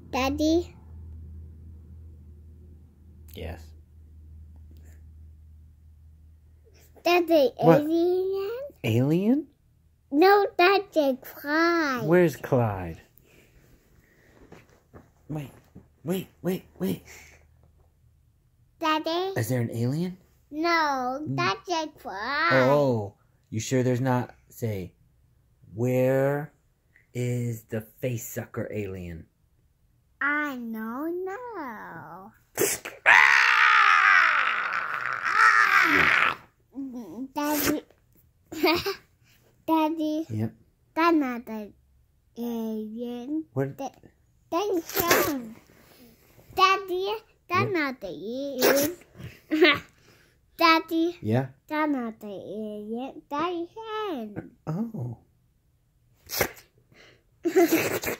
Daddy? Yes. That's an What? alien? Alien? No, that's a Clyde. Where's Clyde? Wait. Daddy? Is there an alien? No, that's a Clyde. Oh, you sure there's not? Say, where is the face sucker alien? I don't know. Daddy. Daddy. Yep. That's not the alien. What? That's him. Daddy. That's not the alien. Daddy. Yeah. That's not the alien. That's him. Oh.